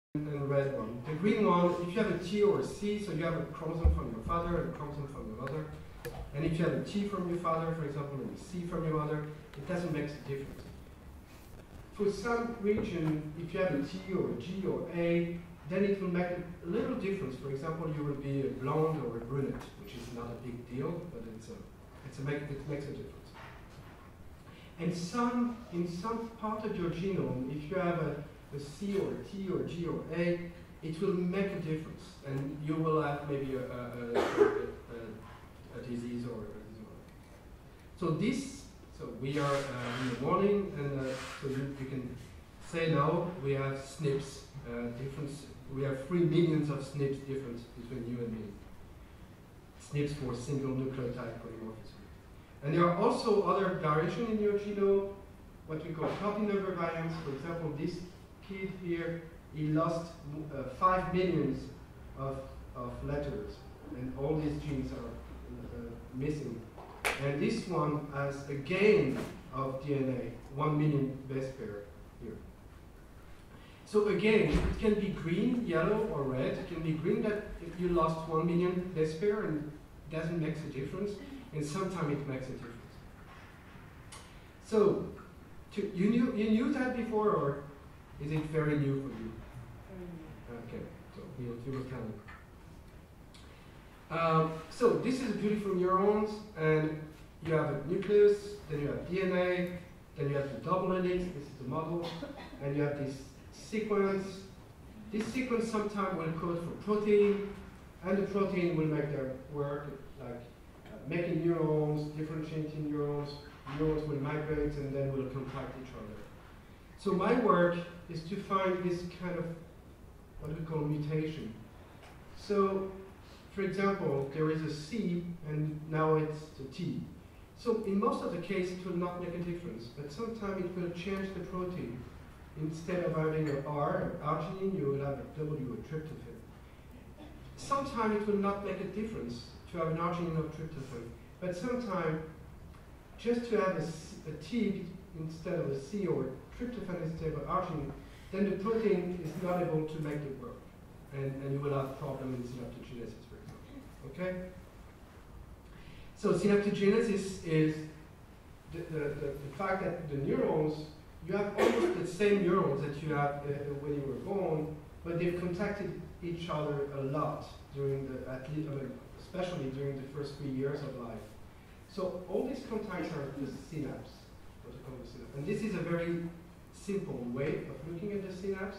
and red one. The green one, if you have a T or a C, so you have a chromosome from your father and a chromosome from your mother, and if you have a T from your father, for example, and a C from your mother, it doesn't make a difference. For some region, if you have a T or a G or A, then it will make a little difference. For example, you will be a blonde or a brunette, which is not a big deal, but it makes a difference. And in some part of your genome, if you have a C or a T or G or A, it will make a difference, and you will have maybe a disease or a disorder. So we are in the morning, and so you can say now we have SNPs difference. We have 3 million of SNPs difference between you and me. SNPs for single nucleotide polymorphism. And there are also other variations in your genome, what we call copy number variants. For example, this kid here, he lost 5 million of letters, and all these genes are missing. And this one has a gain of DNA, 1 million base pair here. So again, it can be green, yellow, or red. It can be green that if you lost 1 million base pair and it doesn't make a difference, and sometimes it makes a difference. So, you knew that before, or is it very new for you? Okay, so you will tell me. So this is beautiful neurons, and you have a nucleus, then you have DNA, then you have the double helix, this is the model, and you have this sequence. This sequence sometimes will code for protein, and the protein will make their work, like making neurons, differentiating neurons. Neurons will migrate and then will contact each other. So my work is to find this kind of what we call mutation. So, for example, there is a C, and now it's a T. So in most of the cases, it will not make a difference, but sometimes it will change the protein. Instead of having an R, arginine, you will have a W, a tryptophan. Sometimes it will not make a difference to have an arginine or tryptophan, but sometimes just to have a T instead of a C or tryptophan instead of arginine, then the protein is not able to make it work, and you will have problem in synaptogenesis, for example. Okay? So synaptogenesis is the fact that the neurons, you have almost the same neurons that you have when you were born, but they've contacted each other a lot during especially during the first 3 years of life. So all these contacts are the synapse, what we call the synapse. And this is a very simple way of looking at the synapse.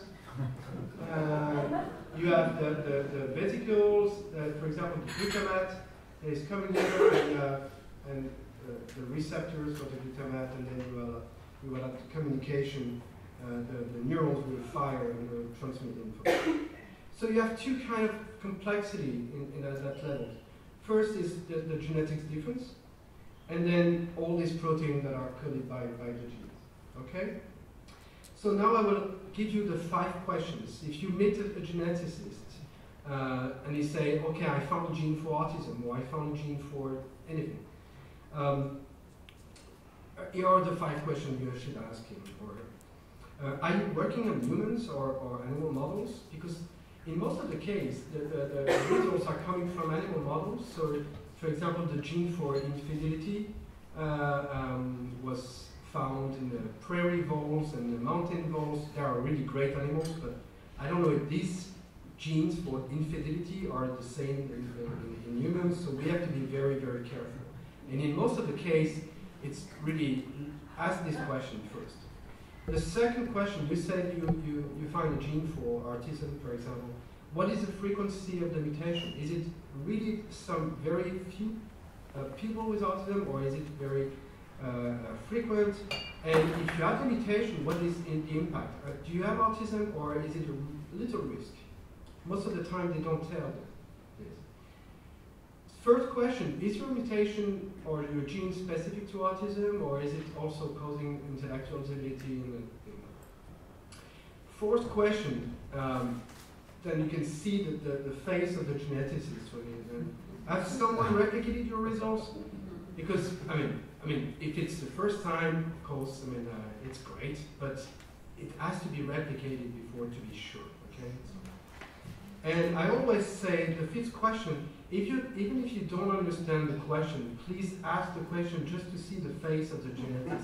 You have the vesicles, for example, the glutamate is coming here, and the receptors for the glutamate, and then you will have the communication. The neurons will fire and will transmit info. So you have two kind of complexity in that level. First is the genetics difference, and then all these proteins that are coded by the genes. Okay? So now I will give you the 5 questions. If you meet a geneticist and he say, okay, I found a gene for autism, or I found a gene for anything, here are the 5 questions you should ask him. Are you working on humans or animal models? Because in most of the case, the results are coming from animal models. So, for example, the gene for infidelity was found in the prairie voles and the mountain voles. They are really great animals, but I don't know if these genes for infidelity are the same in humans, so we have to be very, very careful. And in most of the case, it's really ask this question first. The second question, you said you find a gene for autism, for example. What is the frequency of the mutation? Is it really some very few people with autism, or is it very frequent? And if you have the mutation, what is the impact? Do you have autism, or is it a little risk? Most of the time, they don't tell this. Third question, is your mutation or your gene specific to autism, or is it also causing intellectual disability? Fourth question, then you can see the face of the geneticist. Has someone replicated your results? Because, I mean, if it's the first time, of course, it's great, but it has to be replicated before to be sure. Okay? Okay. And I always say the fifth question, even if you don't understand the question, please ask the question just to see the face of the geneticist.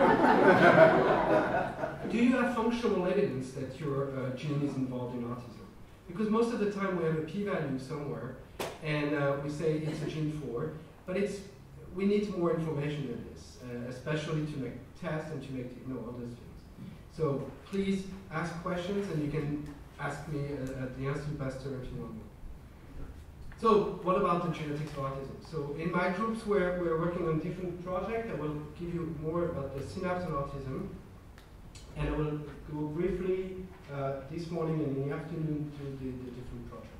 Do you have functional evidence that your gene is involved in autism? Because most of the time we have a p-value somewhere, and we say it's a gene 4, but we need more information than this, especially to make tests and to make other things. So please ask questions, and you can ask me at the Institut Pasteur if you want more. So what about the genetics of autism? So in my groups where we're working on different projects, I will give you more about the synapse and autism, and I will go briefly this morning and in the afternoon to the different projects.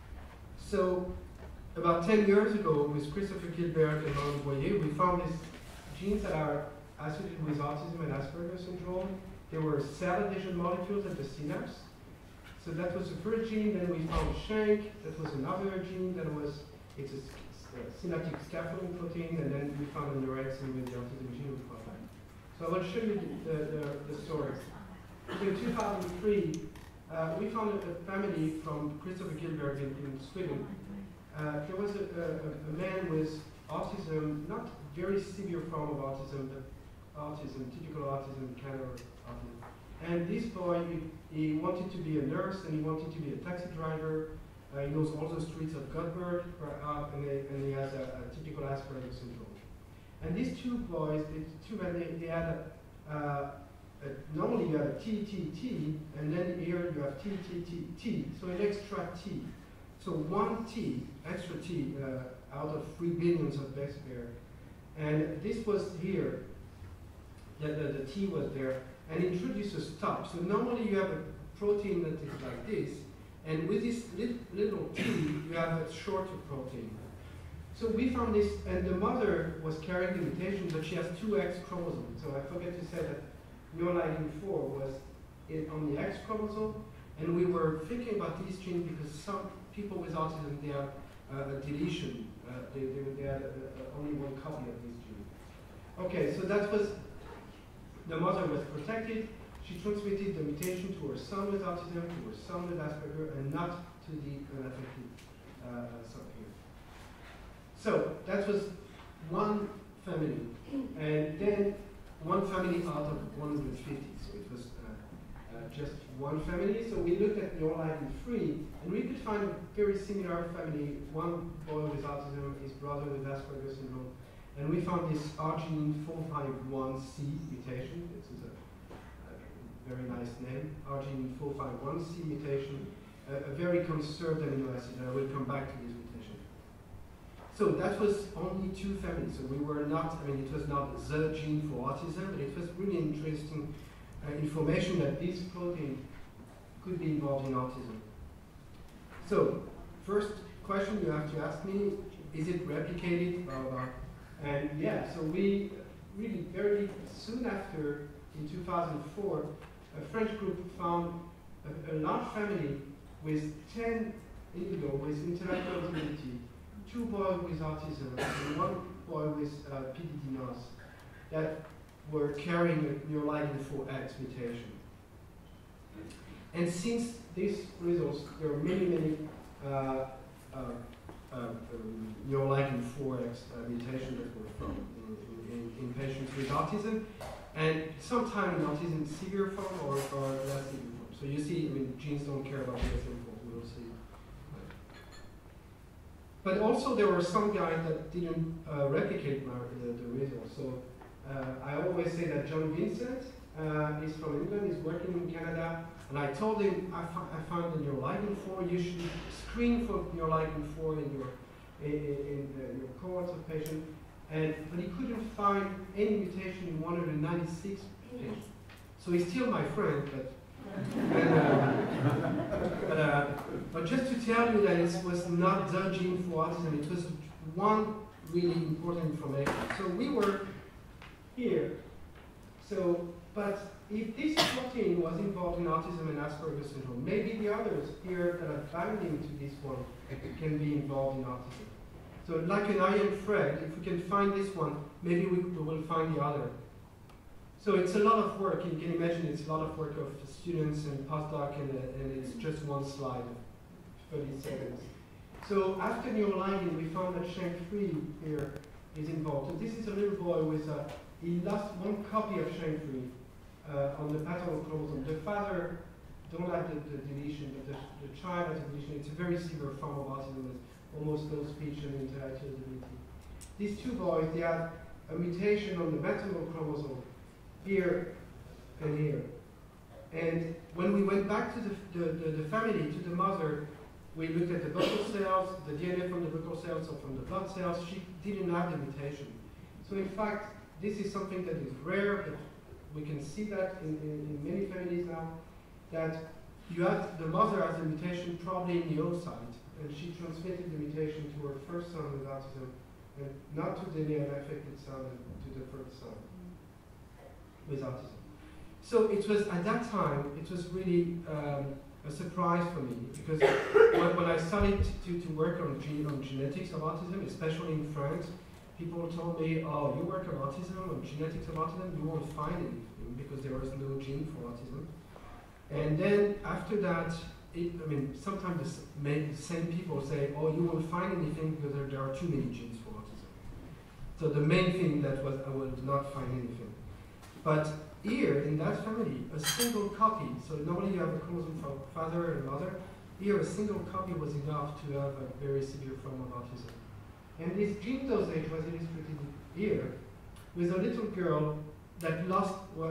So about 10 years ago, with Christopher Gilbert and Laurent Boyer, we found these genes that are associated with autism and Asperger's syndrome. There were cell adhesion molecules at the synapse. So that was the first gene. Then we found Shank. That was another gene. It's a synaptic scaffolding protein. And then we found an orexin with the autism gene profile. So I will show you the story. So in 2003, we found a family from Christopher Gilbert in Sweden. There was a man with autism, not very severe form of autism, but autism, typical autism, kind of autism. And this boy, he wanted to be a nurse and he wanted to be a taxi driver. He knows all the streets of Gothenburg, and he has a typical Asperger's syndrome. And these two boys, they had normally you have a TTT, and then here you have TTTT, so an extra T. So one T, extra T, out of 3 billions of base pair. And this was here, the T was there, and introduced a stop. So normally you have a protein that is like this, and with this little T, you have a shorter protein. So we found this, and the mother was carrying the mutation, but she has 2 X chromosomes. So I forget to say that neoligin 4 was on the X chromosome, and we were thinking about this gene because some people with autism, they have a deletion. They had only 1 copy of this gene. Okay, so that was, the mother was protected. She transmitted the mutation to her son with autism, to her son with Asperger, and not to the unaffected son here. So that was one family, and then one family out of 150. So it was just one family. So we looked at neoligin 3, and we could find a very similar family. One boy with autism, his brother with Asperger's syndrome, and we found this arginine 451C mutation. This is a very nice name, arginine 451C mutation, a very conserved amino acid, and I will come back to this mutation. So that was only 2 families, so we were not, it was not the gene for autism, but it was really interesting information that this protein could be involved in autism. So, first question you have to ask me, is it replicated? And yeah, so we really very soon after, in 2004, a French group found a large family with 10 individuals with intellectual disability, 2 boys with autism, and 1 boy with PDD-NOS that were carrying a neoligin 4X mutation. And since these results, there are many neoligin 4X mutations that were found in patients with autism, and sometimes in autism severe form or less severe form. So you see, genes don't care about the same form, we'll see. But also there were some guys that didn't replicate the results. So I always say that John Vincent is from England, he's working in Canada, and I told him, I found the neoligin 4, you should screen for neoligin 4 in your cohorts of patients, but he couldn't find any mutation in 196 patients. So he's still my friend, but just to tell you that it was not the gene for autism, it was one really important information. So we were here. So, but if this protein was involved in autism and Asperger's syndrome, maybe the others here that are binding to this one can be involved in autism. So like an iron thread, if we can find this one, maybe we will find the other. So it's a lot of work. You can imagine it's a lot of work of students and postdoc, and it's just one slide, 30 seconds. So after neuroligin, we found that SHANK3 here is involved. So this is a little boy with he lost one copy of SHANK3 on the paternal chromosome. The father don't have the deletion, but the child has a deletion. It's a very severe form of autism with almost no speech and intellectual ability. These two boys, they have a mutation on the maternal chromosome here and here. And when we went back to the family, to the mother, we looked at the buccal cells, the DNA from the buccal cells or from the blood cells. She didn't have the mutation. So in fact, this is something that is rare, but we can see that in many families now, that you have the mother has a mutation probably in the oocyte, and she transmitted the mutation to her first son with autism, and not to the unaffected son, and to the first son with autism. So it was, at that time, it was really a surprise for me, because when I started to work on genetics of autism, especially in France, people told me, oh, you work on autism, on genetics of autism, you won't find anything, because there was no gene for autism. And then after that, sometimes the same people say, oh, you won't find anything because there are too many genes for autism. So the main thing that was, I would not find anything. But here, in that family, a single copy, so normally you have a chromosome from father and mother, here a single copy was enough to have a very severe form of autism. And this gene dosage was illustrated here with a little girl that lost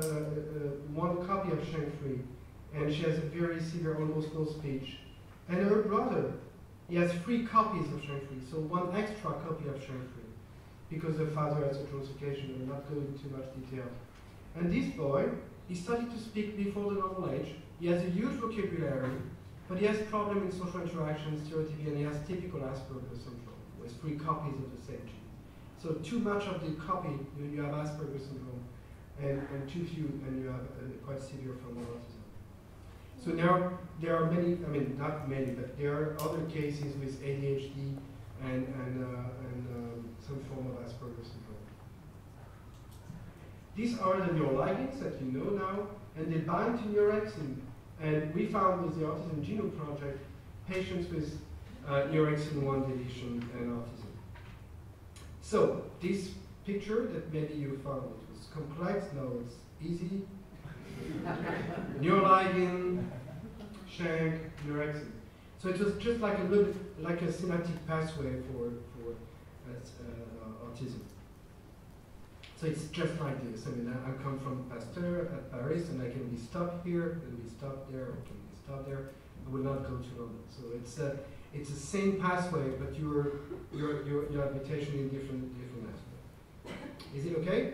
one copy of SHANK3, and she has a very severe, almost no speech. And her brother, he has 3 copies of SHANK3, so one extra copy of SHANK3, because the father has a translocation. I'm not going into much detail. And this boy, he started to speak before the normal age. He has a huge vocabulary, but he has problems in social interactions, stereotypy, and he has typical Asperger's syndrome, with 3 copies of the same gene. So too much of the copy, you have Asperger's syndrome, and too few, and you have a quite severe form of autism. So there are many, not many, but there are other cases with ADHD and some form of Asperger's syndrome. These are the neuroligands that you know now, and they bind to neurexin. And we found with the Autism Genome Project patients with neurexin 1 deletion and autism. So this picture that maybe you found, it was complex, now it's easy. Neuroligin, SHANK, neurexin. So it was just like a little bit like a synaptic pathway for autism. So it's just like this. I come from Pasteur at Paris, and I can be stopped here, and be stopped there, or can be stopped there. I will not go to London. So it's the same pathway, but your mutation in different aspects. Is it okay?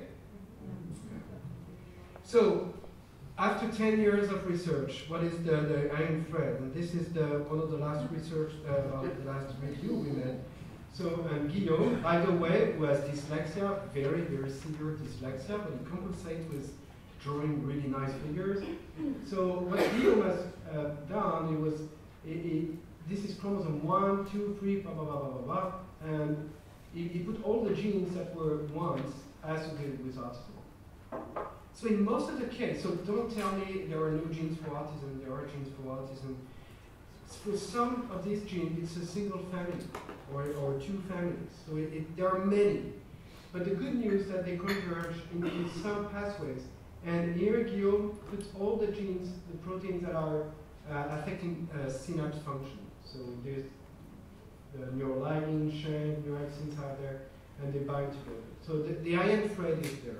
So after 10 years of research, what is the iron thread? And this is one of the last research, the last review we made. So Guillaume, by the way, who has dyslexia, very, very severe dyslexia, but he compensates with drawing really nice figures. So what Guillaume has done, this is chromosome 1, 2, 3, blah, blah, blah, blah, blah, blah, and he put all the genes that were ones associated with autism. So in most of the cases, so don't tell me there are no genes for autism, there are genes for autism. For some of these genes, it's a single family or 2 families. So there are many. But the good news is that they converge in some pathways. And here Guillaume puts all the genes, the proteins that are affecting synapse function. So there's the neuroligin, SHANK, neurexins are there, and they bind together. So the iron thread is there.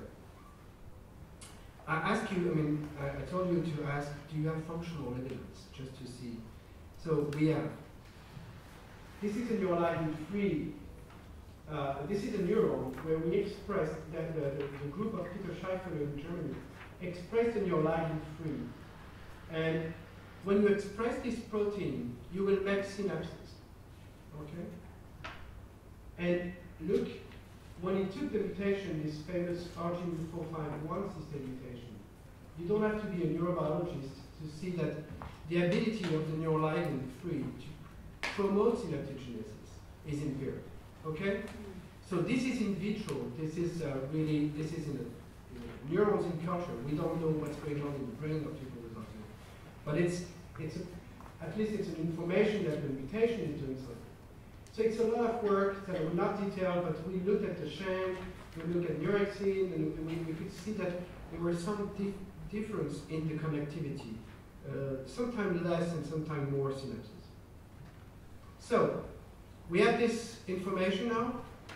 I ask you, I told you to ask, do you have functional evidence, just to see? So we have, this is a neuroligin 3. This is a neuron where we express that the group of Peter Schaeffer in Germany expressed the neuroligin 3. And when you express this protein, you will make synapses. Okay? And look, when he took the mutation, this famous RG451 system mutation, you don't have to be a neurobiologist to see that the ability of the neuroligin 3 to promote synaptogenesis is impaired. Okay? So this is in vitro. This is this is neurons in culture. We don't know what's going on in the brain of people with autism, but at least it's an information that the mutation is doing something. So it's a lot of work that I will not detail, but we looked at the shank, we looked at neurexin, and we could see that there were some difference in the connectivity, sometimes less and sometimes more synapses. So we have this information now,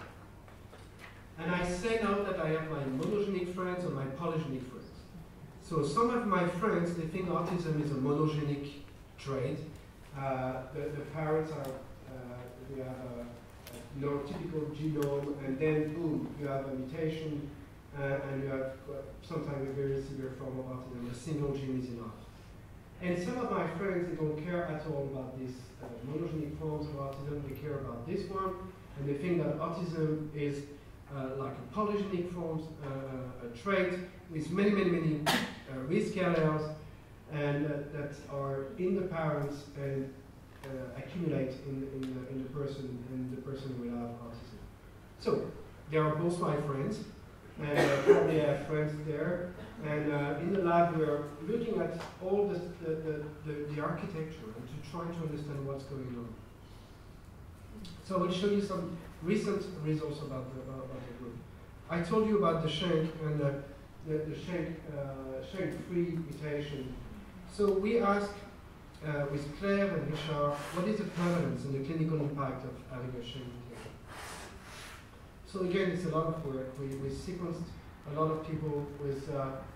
and I say now that I have my monogenic friends and my polygenic friends. So some of my friends, they think autism is a monogenic trait. The parents are, we have a neurotypical genome, and then boom, you have a mutation, and you have sometimes a very severe form of autism. A single gene is enough. And some of my friends, they don't care at all about these monogenic forms of autism. They care about this one, and they think that autism is like a polygenic form, a trait with many risk alleles, and that are in the parents and accumulate in the person, and the person will have autism. So they are both my friends, and probably I have friends there. And in the lab, we're looking at all the architecture and to try to understand what's going on. So I will show you some recent results about the group. I told you about the shank and the shank-free mutation. So we asked with Claire and Richard, what is the prevalence and the clinical impact of having a shank mutation? So again, it's a lot of work. We sequenced a lot of people with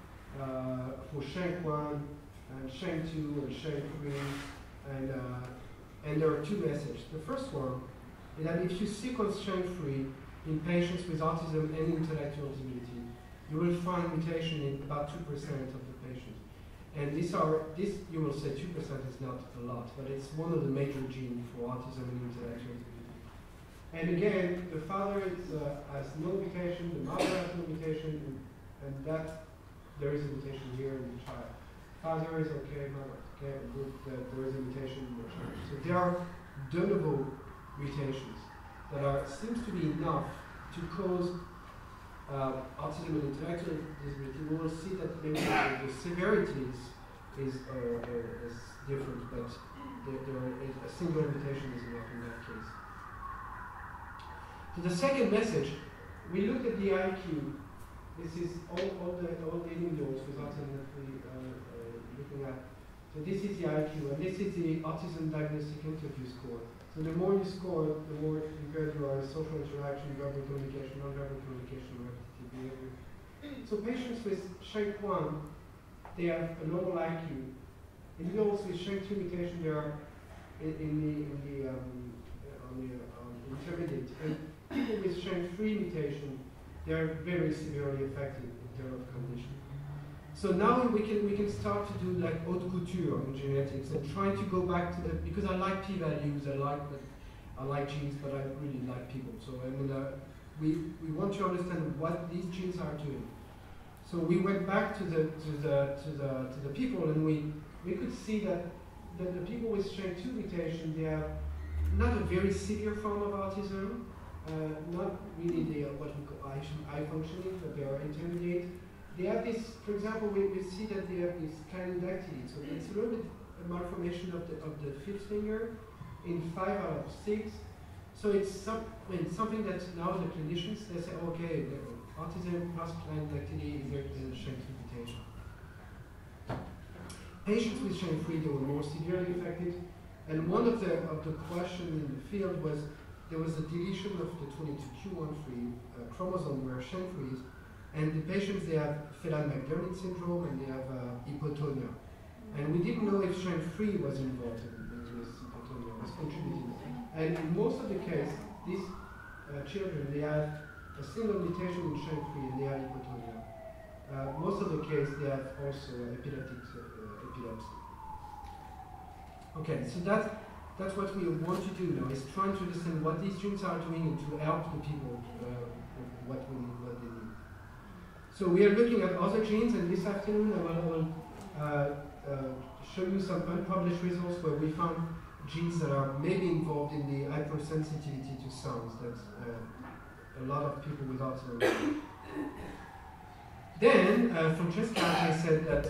for SHANK1 and SHANK2 and SHANK3, and there are two messages. The first one is that if you sequence SHANK3 in patients with autism and intellectual disability, you will find mutation in about 2% of the patients. And this you will say 2% is not a lot, but it's one of the major genes for autism and intellectual disability. And again, the father has no mutation, the mother has no mutation, and that there is a mutation here in the child. Father is okay, mother is okay, good, there is a mutation in the child. So there are de novo mutations that seems to be enough to cause autism and intellectual disability. We will see that maybe the severity is different, but a single mutation is enough in that case. So the second message, we looked at the IQ. This is all the individuals with autism that we looking at. So this is the IQ, and this is the autism diagnostic interview score. So the more you score, the more impaired you are in social interaction, verbal communication, non-verbal communication, repetitive behavior. So patients with SHANK1, they have a normal IQ. Individuals with SHANK2 mutation, they are on the intermediate. And people with SHANK3 mutation, they are very severely affected in terms of condition. So now we can start to do like haute couture in genetics and trying to go back to because I like p-values, I like genes, but I really like people. So I mean, we want to understand what these genes are doing. So we went back to the people, and we could see that the people with SHANK2 mutation, they have not a very severe form of autism. Not really what we call high functioning, but they are intermediate. They have this, for example, we see that they have this clinodactyly. So it's a little bit a malformation of the fifth finger in 5 out of 6. So it's something that now the clinicians, they say, okay, autism plus clinodactyly is a SHANK2 mutation. Patients with SHANK3, they were more severely affected. And one of the questions in the field was, there was a deletion of the 22q13 chromosome where SHANK3 is, and the patients, they have Phelan-McDermid syndrome and they have hypotonia. And we didn't know if SHANK3 was involved in this hypotonia, was contributing. And in most of the cases, these children, they have a single mutation in SHANK3 and they have hypotonia. Most of the cases, they have also epilepsy. Okay, so that's what we want to do now, is trying to understand what these genes are doing and to help the people what they need. So we are looking at other genes, and this afternoon I will show you some unpublished results where we found genes that are maybe involved in the hypersensitivity to sounds that a lot of people with autism. Then Francesca said that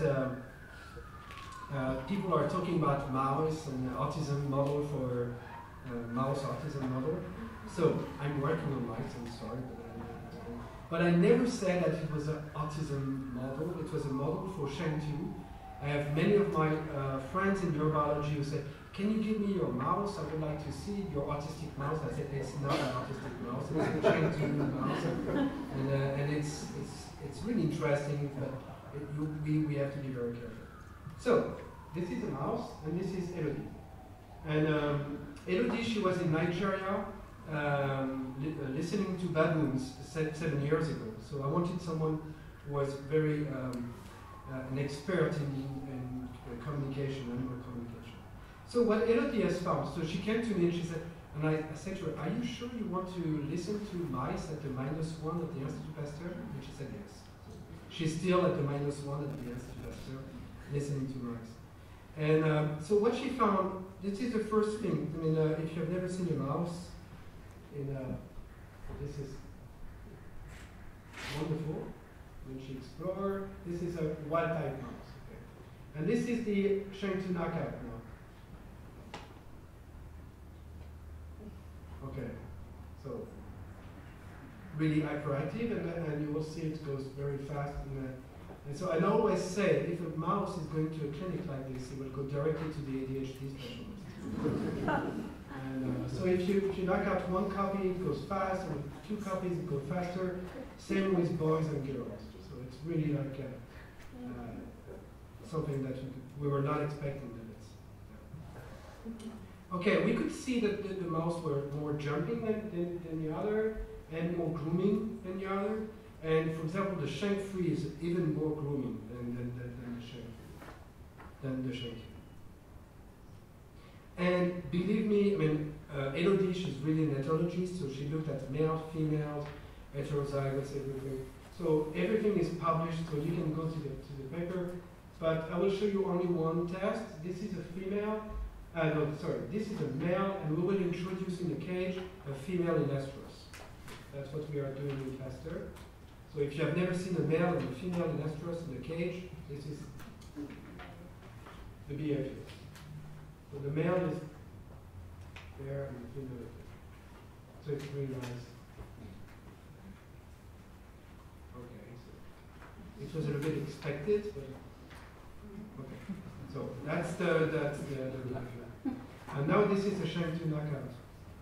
people are talking about mouse and autism model for mouse autism model. So I'm working on mice, I'm sorry, but I never said that it was an autism model. It was a model for Sheng-Tu. I have many of my friends in neurobiology who said, can you give me your mouse? I would like to see your autistic mouse. I said, it's not an autistic mouse, it's a Sheng-Tu mouse. And it's really interesting, but we have to be very careful. So, this is a mouse, and this is Elodie. And Elodie, she was in Nigeria, listening to baboons 7 years ago. So I wanted someone who was very an expert in communication, animal communication. So what Elodie has found, so she came to me and she said, and I said to her, are you sure you want to listen to mice at the -1 at the Institut Pasteur? And she said yes. So she's still at the -1 at the Institut Pasteur, listening to mice. And so what she found, this is the first thing. I mean, if you have never seen a mouse, this is wonderful. When she explored, this is a wild type mouse. Okay. And this is the Sheng-Tu knockout now. Okay, so really hyperactive, and you will see it goes very fast. And so I always say, if a mouse is going to a clinic like this, it will go directly to the ADHD specialist. And so if you knock out one copy, it goes fast, and with 2 copies, it goes faster. Same with boys and girls. So it's really like something that we were not expecting. Okay, we could see that the mouse were more jumping than the other, and more grooming than the other. And for example, the Sheng-Fu is even more grooming than the Sheng-Tu. And believe me, I mean, Elodie, she's really an ethologist, so she looked at males, females, heterozygotes, everything. So everything is published, so you can go to the paper. But I will show you only one test. This is a female. No, sorry, this is a male, and we will introduce in the cage a female in estrus. That's what we are doing in Pasteur. So if you have never seen a male and a female in estrus in the cage, this is the behavior. So the male is there and the female is there. So it's really nice. Okay, so it was a little bit expected, but okay. So that's the behavior. And now this is a Sheng-Tu knockout.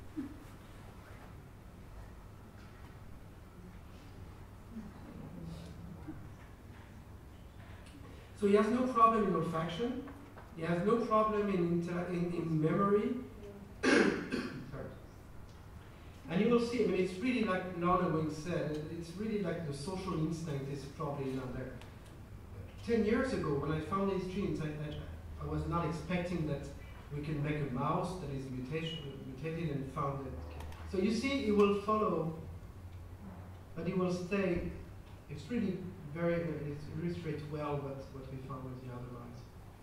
So he has no problem in olfaction. He has no problem in memory. Sorry. And you will see, I mean, it's really like Lana Wing said, it's really like the social instinct is probably not there. 10 years ago, when I found these genes, I was not expecting that we can make a mouse that is mutated and found it. So you see, it will follow, but it will stay. It's really it illustrates well what we found with the other mice.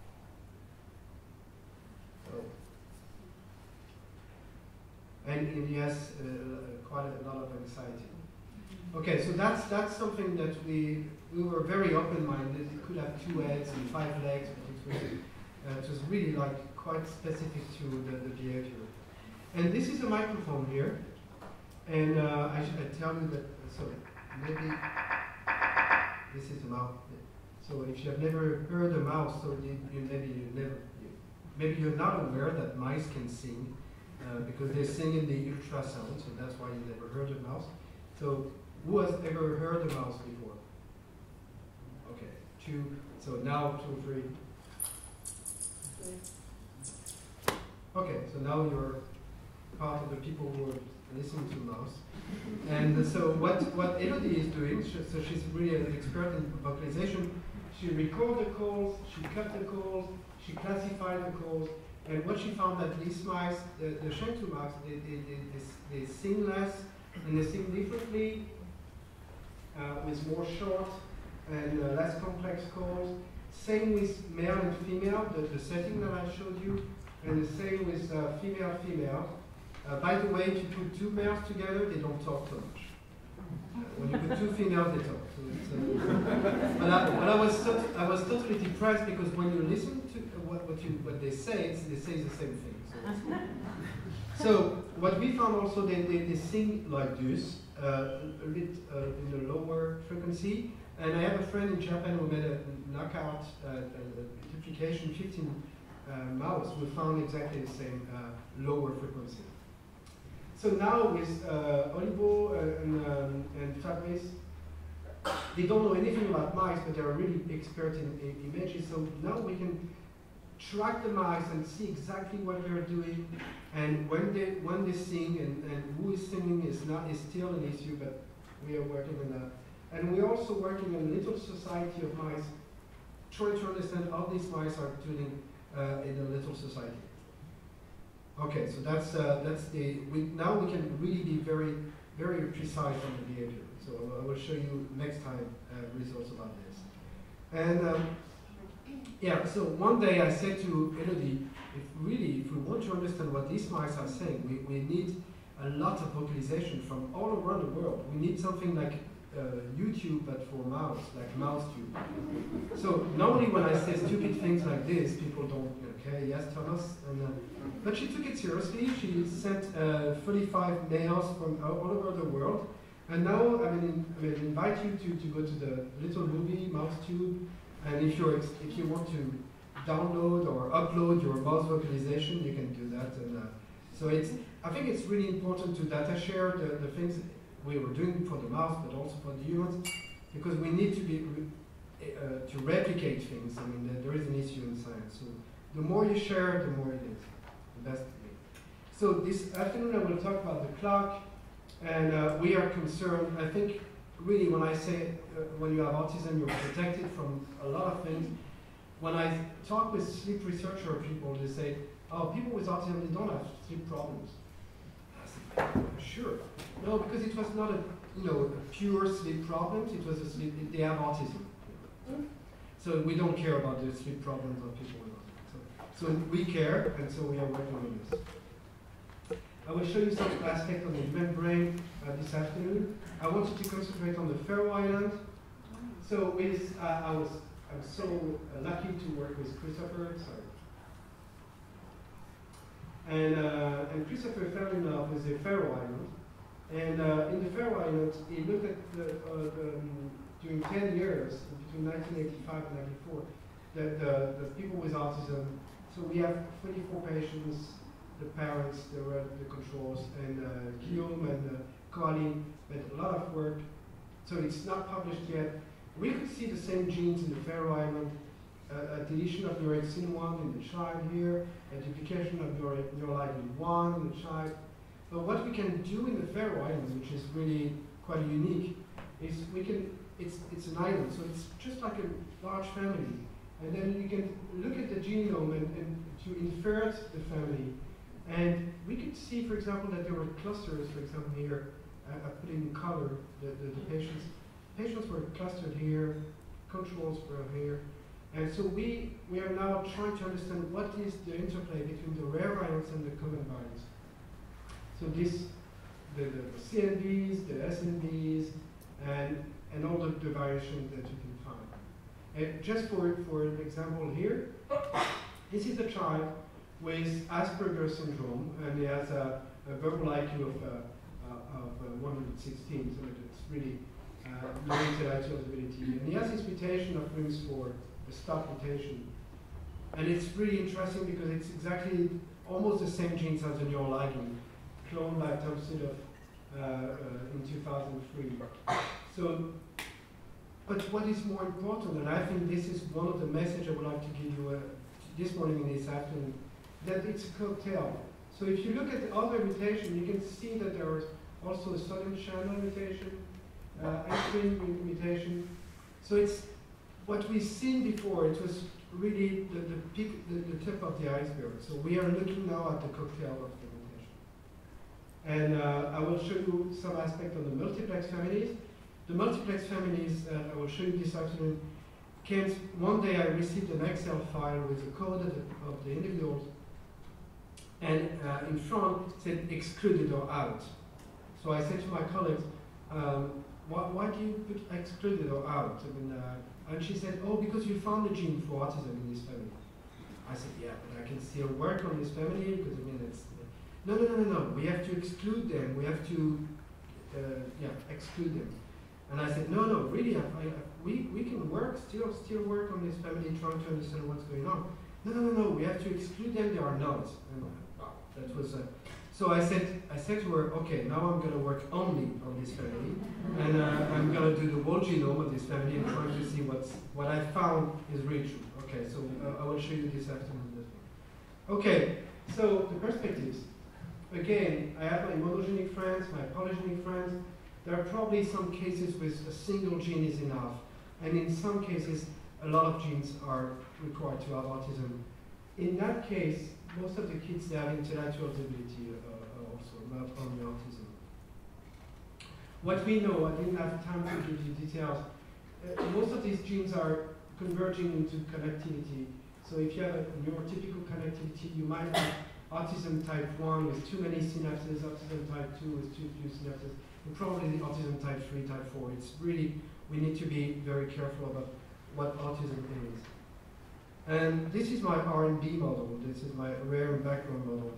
So, and he has quite a lot of anxiety. Okay, so that's something that we were very open-minded. It could have 2 heads and 5 legs, but it was really like quite specific to the behavior. And this is a microphone here, and I should tell you that. So maybe this is a mouse. So if you have never heard a mouse, so maybe you're not aware that mice can sing because they sing in the ultrasound. So that's why you never heard a mouse. So who has ever heard a mouse before? Okay, 2. So now 2, 3. Okay, so now you're part of the people who are listening to mouse. And so what Elodie is doing, so she's really an expert in vocalization. She records the calls, she cut the calls, she classified the calls, and what she found that these mice, the Sheng-Tu mice, they sing less and they sing differently with more short and less complex calls. Same with male and female, the setting that I showed you, and the same with female. By the way, if you put 2 males together, they don't talk so much. When you put two females, they talk. So it's, but I was totally depressed because when you listen to what they say the same thing. So what we found also, they sing like this, a bit in a lower frequency. And I have a friend in Japan who made a knockout duplication 15 mouse who found exactly the same lower frequency. So now with Olivo and Fabrice, they don't know anything about mice, but they're really expert in images. So now we can track the mice and see exactly what they're doing, and when they sing and who is singing is still an issue, but we are working on that. And we're also working on a little society of mice, trying to understand how these mice are doing in a little society. Okay, so that's now we can really be very, very precise on the behavior. So I will show you next time results about this. And yeah, so one day I said to Elodie, if we want to understand what these mice are saying, we need a lot of vocalization from all around the world. We need something like YouTube, but for mouse, like MouseTube. So normally when I say stupid things like this, people don't, okay, yes, Thomas. But she took it seriously. She sent 35 mails from all over the world. And now I invite you to go to the little movie, MouseTube. And if you want to download or upload your mouse vocalization, you can do that. And so I think it's really important to data share the things we were doing for the mouse, but also for the humans, because we need to be to replicate things. I mean, there is an issue in science. So the more you share, the more it is. The best way. So this afternoon I will talk about the clock, and we are concerned. I think really when I say when you have autism, you're protected from a lot of things. When I talk with sleep researcher people, they say, "Oh, people with autism, they don't have sleep problems." Sure. No, because it was not a pure sleep problem. It was a sleep. They have autism. So we don't care about the sleep problems of people with autism. So we care, and so we are working on this. I will show you some aspects of the human brain this afternoon. I wanted to concentrate on the Faroe Islands. So I'm so lucky to work with Christopher. Sorry. And Christopher fell in love with the Faroe Islands. And in the Faroe Islands, he looked at during 10 years, between 1985 and 94, the people with autism. So we have 24 patients, the parents, the controls, and Guillaume and Colin made a lot of work. So it's not published yet. We could see the same genes in the Faroe Islands. A deletion of neurexin 1 in the child here, a duplication of neurolipin 1 in the child. But what we can do in the Faroe Islands, which is really quite unique, is it's an island, so it's just like a large family. And then you can look at the genome and to infer the family. And we could see, for example, that there were clusters, for example, here. I put in color the patients. Patients were clustered here, controls were here. And so we are now trying to understand what is the interplay between the rare variants and the common variants. So the CNVs, the SNVs, and all the variations that you can find. And just for an example here, this is a child with Asperger's syndrome, and he has a verbal IQ of 116, so it's really low intellectual ability. And he has this mutation of RIMS4, a stop mutation. And it's really interesting because it's exactly almost the same genes as the neuroligin, cloned by Tom Sidov in 2003. So, but what is more important, and I think this is one of the messages I would like to give you this morning and this afternoon, that it's a cocktail. So if you look at the other mutation, you can see that there is also a sodium channel mutation, entrin mutation. So it's what we've seen before. It was really the peak, the tip of the iceberg. So we are looking now at the cocktail of the mutation. And I will show you some aspect of the multiplex families. The multiplex families I will show you this afternoon came one day. I received an Excel file with the code of the individuals, and in front said excluded or out. So I said to my colleagues, why do you put excluded or out? I mean, and she said, oh, because you found a gene for autism in this family. I said, yeah, but I can still work on this family because I mean, it's no. We have to exclude them. We have to, exclude them. And I said, no, really, we can work, still work on this family, trying to understand what's going on. No, we have to exclude them. They are not. And wow, that was. So I said to her, okay, now I'm going to work only on this family, and I'm going to do the whole genome of this family and trying to see what I found is really true. Okay, so I will show you this afternoon. Okay, so the perspectives. Again, I have my monogenic friends, my polygenic friends. There are probably some cases with a single gene is enough, and in some cases, a lot of genes are required to have autism. In that case, most of the kids, they have intellectual disability also, not only autism. What we know, I didn't have time to give you details, most of these genes are converging into connectivity. So if you have a neurotypical connectivity, you might have autism type 1 with too many synapses, autism type 2 with too few synapses, and probably the autism type 3, type 4. It's really, we need to be very careful about what autism is. And this is my R&B model. This is my rare and background model.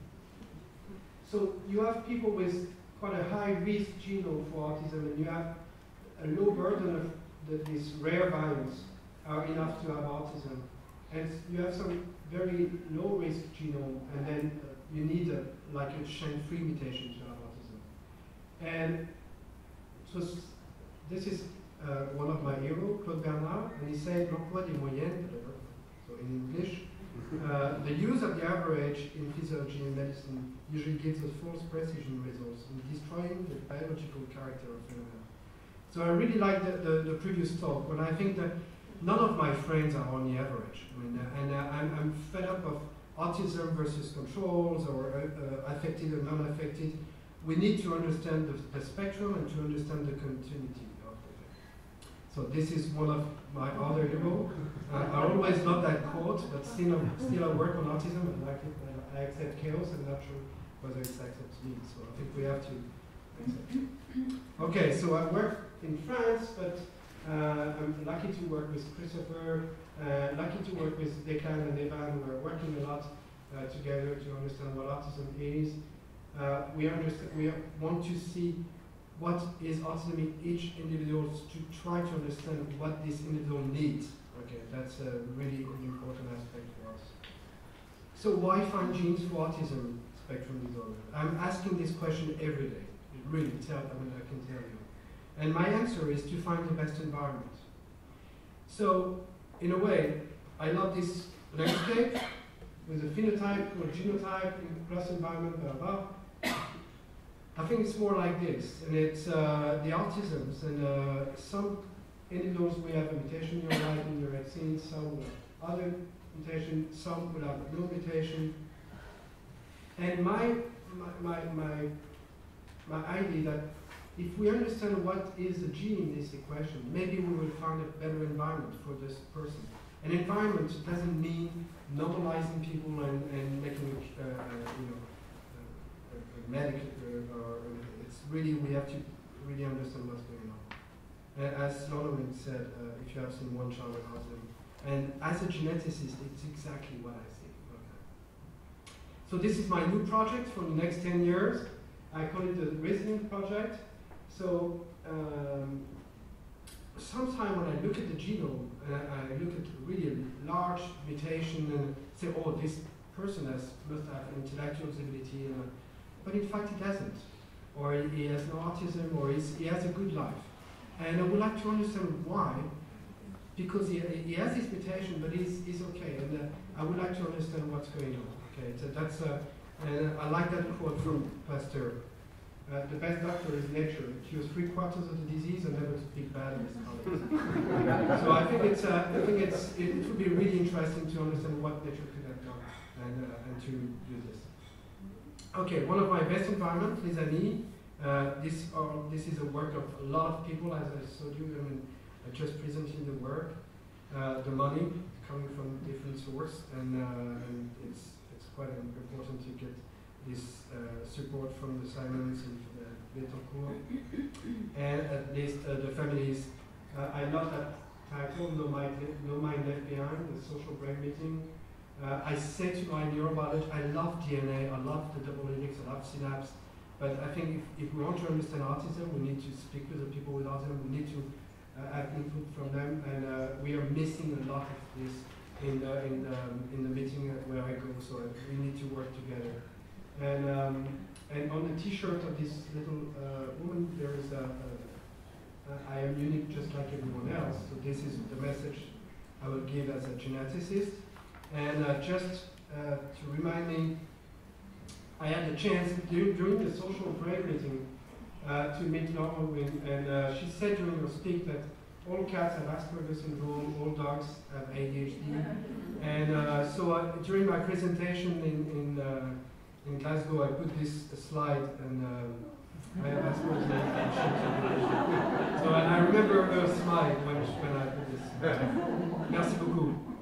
So you have people with quite a high risk genome for autism, and you have a low burden of these rare variants are enough to have autism. And you have some very low risk genome, and then you need like a SHANK3 mutation to have autism. And so this is one of my heroes, Claude Bernard, and he said, l'emploi des moyennes, so in English, the use of the average in physiology and medicine usually gives us false precision results in destroying the biological character of phenomena. So I really like the previous talk, when I think that none of my friends are on the average. I mean, I'm fed up of autism versus controls, or affected or non-affected. We need to understand the spectrum and to understand the continuity of it. So this is one of my other heroes. I always love that quote, but still I work on autism. I like it. I accept chaos. I'm not sure whether it accepts me. So I think we have to accept it. Okay, so I work in France, but I'm lucky to work with Christopher, lucky to work with Declan and Evan. We're working a lot together to understand what autism is. We want to see what is autism in each individual, to try to understand what this individual needs. Okay, that's a really important aspect for us. So why find genes for autism spectrum disorder? I'm asking this question every day. It really I can tell you. And my answer is to find the best environment. So, in a way, I love this landscape with a phenotype or genotype plus environment, blah, blah. I think it's more like this, and it's the autisms, and some individuals will have a mutation in your right in your vaccine, some will have other mutation, some will have no mutation. And my idea that if we understand what is the gene in this equation, maybe we will find a better environment for this person. An environment doesn't mean normalizing people and making medical, it's really, we have to really understand what's going on. And as Lonoman said, if you have seen one child with autism, and as a geneticist, it's exactly what I see. Okay. So this is my new project for the next 10 years. I call it the Resident Project. So sometimes when I look at the genome, I look at really a large mutation and say, oh, this person must have an intellectual disability, but in fact he doesn't. Or he has no autism, or he has a good life. And I would like to understand why, because he has this mutation, but he's okay. And I would like to understand what's going on. Okay, so that's, and I like that quote from Pasteur. The best doctor is nature. It cures 3/4 of the disease and never speak bad of his colleagues. So I think it would be really interesting to understand what nature could have done and to do this. Okay, one of my best environments, Les Amis. This is a work of a lot of people, as I showed you. I mean, just presenting the work, the money coming from different sources, and it's quite important to get this support from the Simons and the Betancourt. And at least the families, I love that title, No Mind Left Behind, the social brain meeting. I say to my neurobiologist, I love DNA, I love the double helix, I love synapse, but I think if we want to understand autism, we need to speak with the people with autism, we need to have input from them, and we are missing a lot of this in the meeting where I go, so we need to work together. And on the T-shirt of this little woman, there is I am unique just like everyone else, so this is the message I will give as a geneticist. And just to remind me, I had a chance during the social brain meeting to meet Norman, and she said during her speak that all cats have Asperger's syndrome, all dogs have ADHD. And so during my presentation in Glasgow, I put this slide, and I have Asperger's and she has ADHD. So and I remember her smile when I put this. Merci beaucoup.